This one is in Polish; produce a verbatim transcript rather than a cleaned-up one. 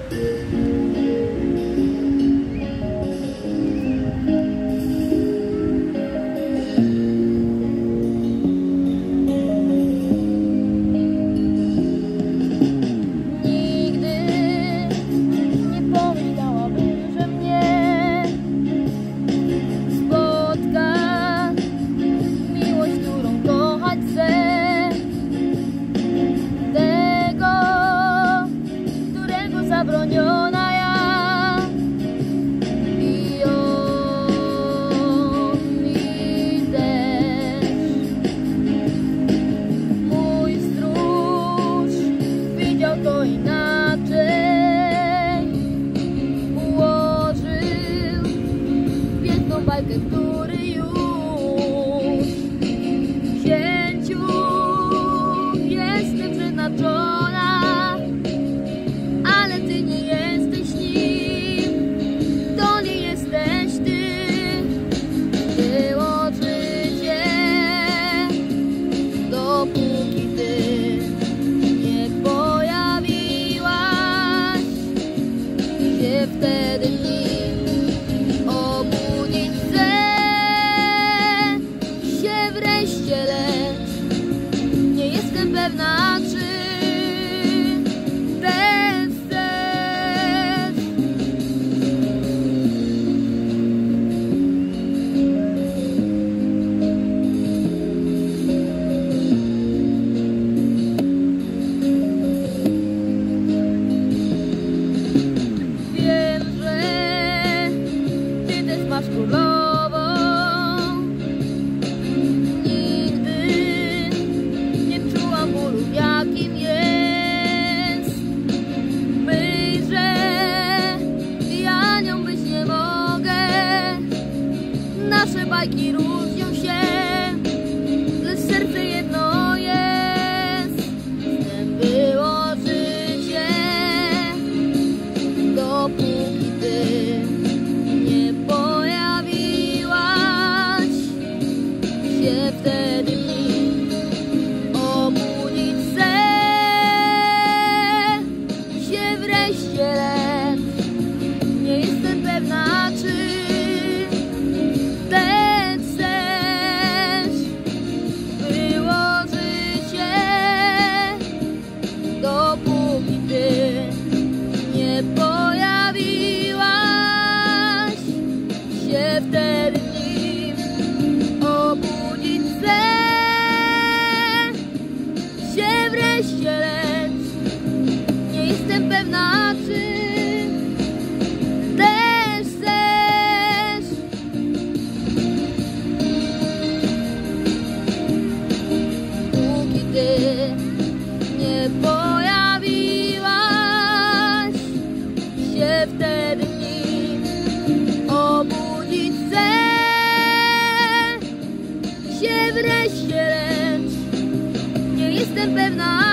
Zabroniona ja i on mi też. Mój stróż widział to inaczej, ułożył piękną bajkę, który już księciu jestem przeznaczona. Dopóki ty nie pojawiłaś się wtedy nim obudzić chcę się wreszcie, lecz nie jestem pewna, czy ten chcesz. Masz królową. Nigdy nie czułam bólu, jakim jest. Myślę, ja nią być nie mogę. Nasze bajki różnią się, lecz serce jedno jest. Wtem było życie, dopóki ty nie wtedy mi obudzić chcę się wreszcie, lecz nie jestem pewna, czy ten chcesz. Było życie, dopóki ty nie pojawiłaś się wtedy nim obudzić chcę się wreszcie, lecz nie jestem pewna, czy też chcesz. Póki ty nie pojawiłaś się wtedy nim obudzić chcę się wreszcie, lecz nie jestem pewna,